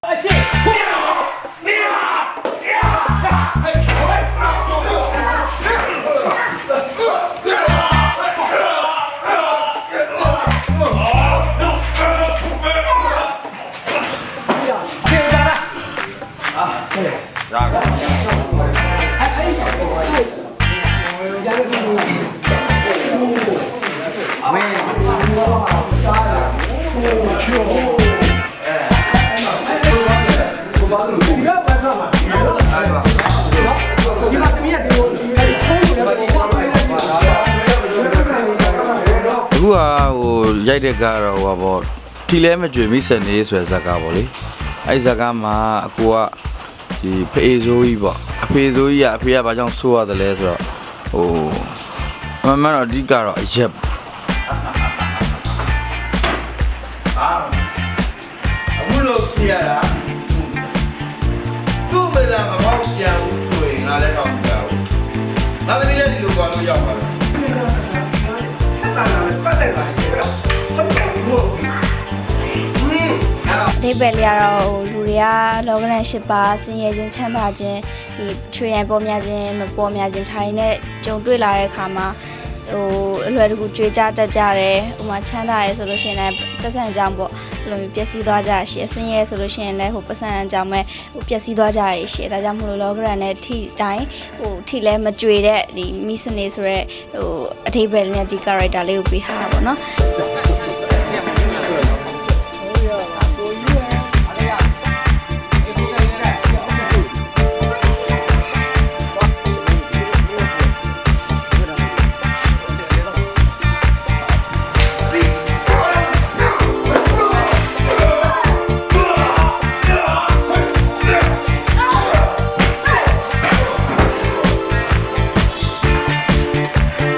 ရိုက်တဲ့ကားတော့ဟောပေါ့ဒီလဲမကြွေမိစနေဆိုတဲ့ဇာတ်ကားပေါ့လေအဲ့ဇာတ်ကားမှာအကိုကဒီဖေးစိုးကြီးပေါ့အဖေစိုးကြီးကအဖေကဘာကြောင့်ဆိုးရတယ်လဲဆိုတော့ဟိုမမတော့အဓိကတော့အရက်အခုလို့ပြရတာသူ့မေးတာမဟုတ်ပြန်ဘူးဆိုရင်ငါလည်းတော့မပြောဘူးနောက်တစ်နေ့လည်းဒီလိုသွားလို့ရောက်ပါလားဒီဘက်လျာတော့လူတွေကလောကရန်၈ပါးဆင်းရဲခြင်းချမ်းသာခြင်းဒီချွေရန်ပေါ်များခြင်းမပေါ်များခြင်းထိုင်နဲ့ကြုံတွေ့လာတဲ့အခါမှာဟိုအလွယ်တကူကြွေးကြတတ်ကြတယ်ဟိုမှာချမ်းသာရဲဆိုလို့ရှိရင်လည်းပတ်စံကြောင့်ပေါ့ဘယ်လိုမျိုးပျက်စီးသွားကြရရှိအဆင်းရဲဆိုလို့ရှိရင်လည်းဟိုပတ်စံကြောင့်ပဲဟိုပျက်စီးသွားကြရရှိဒါကြောင့်မလို့လောကရန်နဲ့ထိတိုင်းဟိုထိလဲမကြွေတဲ့ဒီမိစနေဆိုရဲဟိုအထိပ္ပယ်နဲ့ဒီ character လေးကိုပေးထားတာပေါ့နော်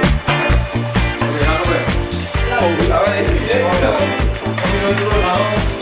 Hãy subscribe cho kênh Ghiền Mì Gõ để không bỏ lỡ những video hấp dẫn